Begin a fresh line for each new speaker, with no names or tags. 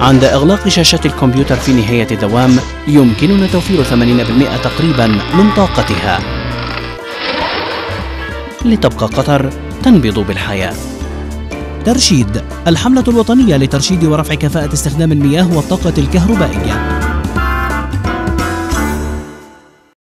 عند إغلاق شاشة الكمبيوتر في نهاية الدوام يمكننا توفير 80% تقريبا من طاقتها. لتبقى قطر تنبض بالحياة.
ترشيد، الحملة الوطنية لترشيد ورفع كفاءة استخدام المياه والطاقة الكهربائية.